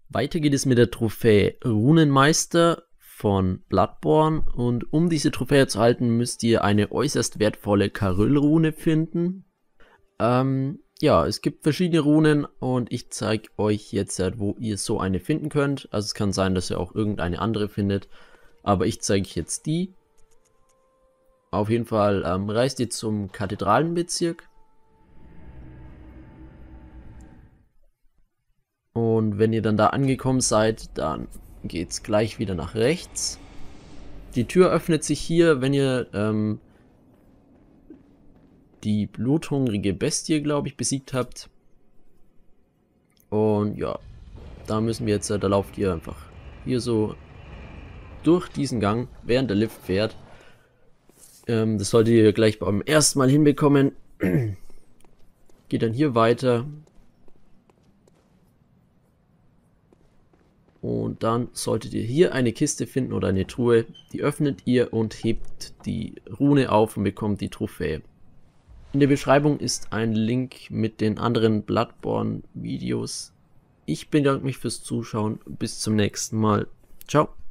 Weiter geht es mit der Trophäe Runenmeister von Bloodborne, und um diese Trophäe zu halten, müsst ihr eine äußerst wertvolle Karyll-Rune finden. Ja, es gibt verschiedene Runen und ich zeige euch jetzt, wo ihr so eine finden könnt. Also es kann sein, dass ihr auch irgendeine andere findet, aber ich zeige euch jetzt die. Auf jeden Fall reist ihr zum Kathedralenbezirk. Und wenn ihr dann da angekommen seid, dann geht es gleich wieder nach rechts. Die Tür öffnet sich hier, wenn ihr die bluthungrige Bestie, glaube ich, besiegt habt. Und ja, da müssen wir jetzt, da lauft ihr einfach hier so durch diesen Gang, während der Lift fährt. Das solltet ihr gleich beim ersten Mal hinbekommen. Geht dann hier weiter. Und dann solltet ihr hier eine Kiste finden oder eine Truhe. Die öffnet ihr und hebt die Rune auf und bekommt die Trophäe. In der Beschreibung ist ein Link mit den anderen Bloodborne Videos. Ich bedanke mich fürs Zuschauen. Bis zum nächsten Mal. Ciao.